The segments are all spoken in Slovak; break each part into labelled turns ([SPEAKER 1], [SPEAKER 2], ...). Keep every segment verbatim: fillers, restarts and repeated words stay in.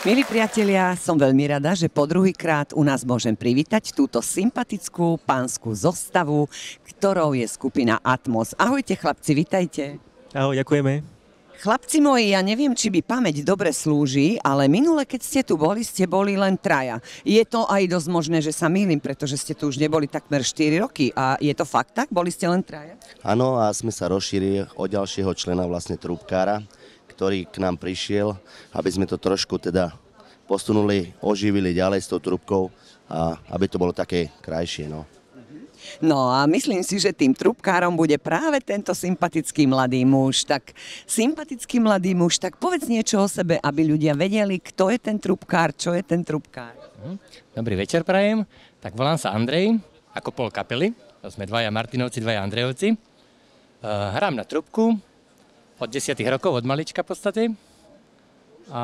[SPEAKER 1] Milí priatelia, som veľmi rada, že po druhýkrát u nás môžem privítať túto sympatickú pánsku zostavu, ktorou je skupina Atmos. Ahojte chlapci, vitajte.
[SPEAKER 2] Ahoj, ďakujeme.
[SPEAKER 1] Chlapci moji, ja neviem, či by pamäť dobre slúži, ale minule, keď ste tu boli, ste boli len traja. Je to aj dosť možné, že sa mýlim, pretože ste tu už neboli takmer štyri roky. A je to fakt tak? Boli ste len traja?
[SPEAKER 3] Áno, a sme sa rozšírili o ďalšieho člena, vlastne trúbkára, ktorý k nám prišiel, aby sme to trošku teda posunuli, oživili ďalej s tou trúbkou a aby to bolo také krajšie. No.
[SPEAKER 1] No a myslím si, že tým trúbkárom bude práve tento sympatický mladý muž. Tak sympatický mladý muž, tak povedz niečo o sebe, aby ľudia vedeli, kto je ten trúbkár, čo je ten trúbkár.
[SPEAKER 4] Dobrý večer prajem. Tak volám sa Andrej, ako pol kapely. Sme dvaja Martinovci, dvaja Andrejovci. Hrám na trúbku od desiatich rokov, od malička v podstate. A...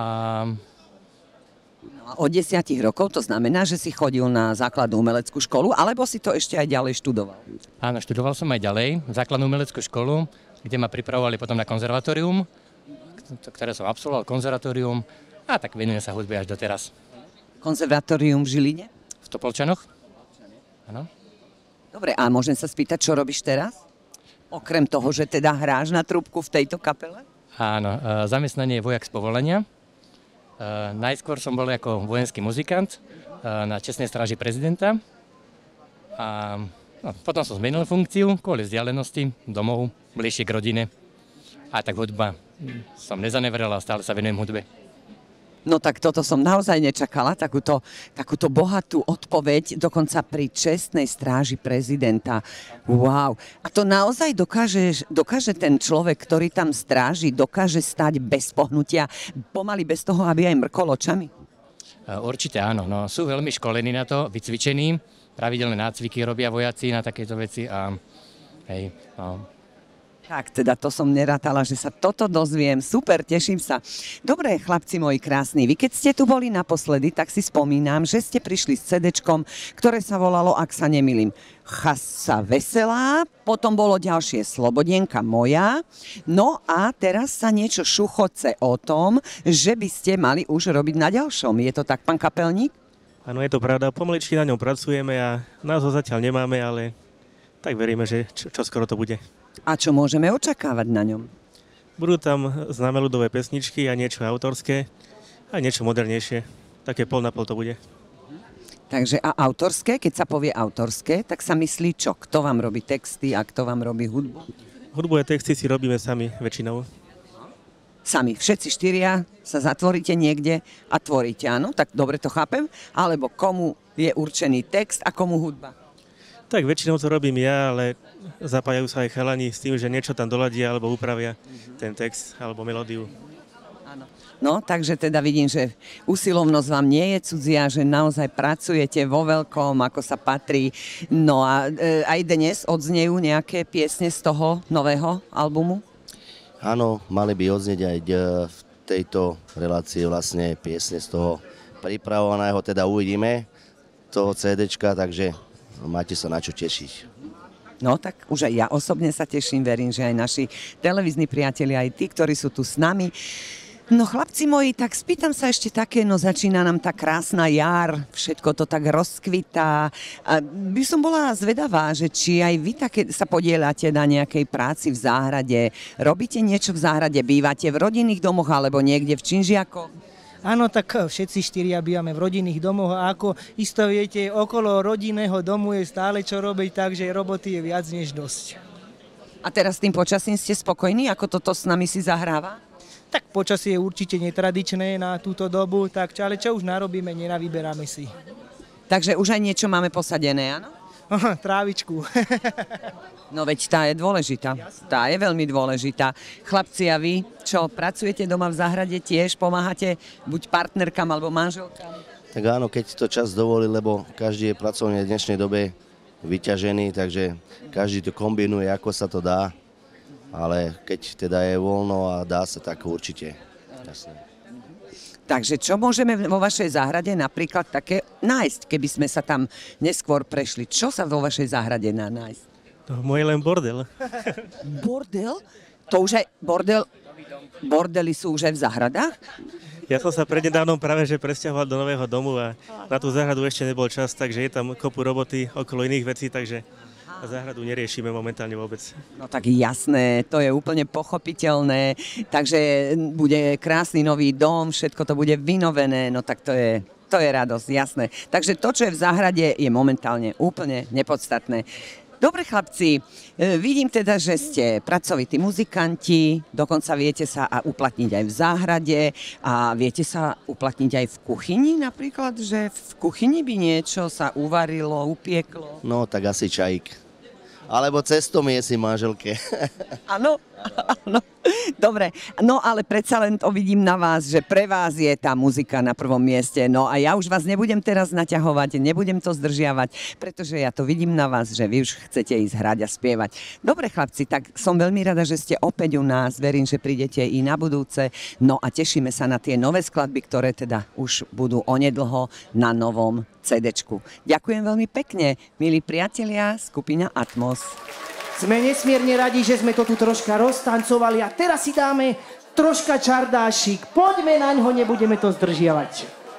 [SPEAKER 1] No a od desiatich rokov to znamená, že si chodil na základnú umeleckú školu, alebo si to ešte aj ďalej študoval?
[SPEAKER 4] Áno, študoval som aj ďalej základnú umeleckú školu, kde ma pripravovali potom na konzervatórium, ktoré som absolvoval konzervatórium a tak venujem sa hudbe až doteraz.
[SPEAKER 1] Konzervatórium v Žiline?
[SPEAKER 4] V Topolčanoch. Áno.
[SPEAKER 1] Dobre, a môžem sa spýtať, čo robíš teraz? Okrem toho, že teda hráš na trúbku v tejto kapele?
[SPEAKER 4] Áno, e, zamestnanie je vojak z povolenia. E, najskôr som bol ako vojenský muzikant e, na čestnej stráži prezidenta. A no, potom som zmenil funkciu kvôli vzdialenosti domov, bližšie k rodine. A tak hudba som nezanevrel a stále sa venujem hudbe.
[SPEAKER 1] No tak toto som naozaj nečakala, takúto, takúto bohatú odpoveď, dokonca pri čestnej stráži prezidenta. Wow. A to naozaj dokáže, dokáže ten človek, ktorý tam stráži, dokáže stať bez pohnutia, pomaly bez toho, aby aj mrkol očami?
[SPEAKER 4] Určite áno. No, sú veľmi školení na to, vycvičení. Pravidelné nácviky robia vojaci na takéto veci a hej, no.
[SPEAKER 1] Tak, teda to som nerátala, že sa toto dozviem. Super, teším sa. Dobre, chlapci moji krásni, vy keď ste tu boli naposledy, tak si spomínam, že ste prišli s cédečkom, ktoré sa volalo, ak sa nemýlim, Chasa veselá, potom bolo ďalšie Slobodienka moja, no a teraz sa niečo šuchoce o tom, že by ste mali už robiť na ďalšom. Je to tak, pán kapelník?
[SPEAKER 2] Áno, je to pravda, pomaličky na ňom pracujeme a názov zatiaľ nemáme, ale tak veríme, že čo, čo skoro to bude.
[SPEAKER 1] A čo môžeme očakávať na ňom?
[SPEAKER 2] Budú tam známe ľudové pesničky a niečo autorské a niečo modernejšie. Také pol na pol to bude.
[SPEAKER 1] Takže a autorské, keď sa povie autorské, tak sa myslí čo? Kto vám robí texty a kto vám robí hudbu?
[SPEAKER 2] Hudbu a texty si robíme sami väčšinou.
[SPEAKER 1] Sami, všetci štyria sa zatvoríte niekde a tvoríte, áno? Tak dobre to chápem? Alebo komu je určený text a komu hudba?
[SPEAKER 2] Tak väčšinou to robím ja, ale zapájajú sa aj chalani s tým, že niečo tam doladia alebo upravia ten text alebo melódiu.
[SPEAKER 1] Áno. No, takže teda vidím, že usilovnosť vám nie je cudzia, že naozaj pracujete vo veľkom, ako sa patrí. No a e, aj dnes odznejú nejaké piesne z toho nového albumu?
[SPEAKER 3] Áno, mali by odznieť aj v tejto relácii vlastne piesne z toho pripravovaného, teda uvidíme toho cédečka, takže máte sa na čo tešiť.
[SPEAKER 1] No tak už aj ja osobne sa teším, verím, že aj naši televízni priatelia, aj tí, ktorí sú tu s nami. No chlapci moji, tak spýtam sa ešte také, no začína nám tá krásna jar, všetko to tak rozkvitá. A by som bola zvedavá, že či aj vy také sa podieľate na nejakej práci v záhrade, robíte niečo v záhrade, bývate v rodinných domoch alebo niekde v Činžiakoch?
[SPEAKER 5] Áno, tak všetci štyria bývame v rodinných domoch a ako isto viete, okolo rodinného domu je stále čo robiť, takže roboty je viac než dosť.
[SPEAKER 1] A teraz tým počasím ste spokojní, ako toto s nami si zahráva?
[SPEAKER 5] Tak počasie je určite netradičné na túto dobu, tak ale čo už narobíme, nenavyberáme si.
[SPEAKER 1] Takže už aj niečo máme posadené, áno?
[SPEAKER 5] Trávičku.
[SPEAKER 1] No veď tá je dôležitá. Tá je veľmi dôležitá. Chlapci, a vy, čo pracujete doma v záhrade, tiež pomáhate buď partnerkám alebo manželkám?
[SPEAKER 3] Tak áno, keď to čas dovolí, lebo každý je pracovne v dnešnej dobe vyťažený, takže každý to kombinuje, ako sa to dá. Ale keď teda je voľno a dá sa, tak určite. Jasne.
[SPEAKER 1] Takže čo môžeme vo vašej záhrade napríklad také nájsť, keby sme sa tam neskôr prešli? Čo sa vo vašej záhrade dá nájsť?
[SPEAKER 2] To môj len bordel.
[SPEAKER 1] Bordel? To už aj bordel, bordely sú už aj v záhradách?
[SPEAKER 2] Ja som sa prednedávnom práve že presťahoval do nového domu a na tú záhradu ešte nebol čas, takže je tam kopu roboty okolo iných vecí, takže záhradu neriešime momentálne vôbec.
[SPEAKER 1] No tak jasné, to je úplne pochopiteľné, takže bude krásny nový dom, všetko to bude vynovené, no tak to je, to je radosť, jasné. Takže to, čo je v záhrade, je momentálne úplne nepodstatné. Dobre chlapci, vidím teda, že ste pracovití muzikanti, dokonca viete sa a uplatniť aj v záhrade a viete sa uplatniť aj v kuchyni napríklad, že v kuchyni by niečo sa uvarilo, upieklo.
[SPEAKER 3] No, tak asi čajík. Alebo cestom je si manželke.
[SPEAKER 1] Áno, áno. Dobre, no ale predsa len to vidím na vás, že pre vás je tá muzika na prvom mieste. No a ja už vás nebudem teraz naťahovať, nebudem to zdržiavať, pretože ja to vidím na vás, že vy už chcete ísť hrať a spievať. Dobre chlapci, tak som veľmi rada, že ste opäť u nás, verím, že prídete i na budúce. No a tešíme sa na tie nové skladby, ktoré teda už budú onedlho na novom cédečku. Ďakujem veľmi pekne, milí priatelia, skupina Atmos.
[SPEAKER 6] Sme nesmierne radi, že sme to tu troška roztancovali a teraz si dáme troška čardášik. Poďme naňho, nebudeme to zdržiavať.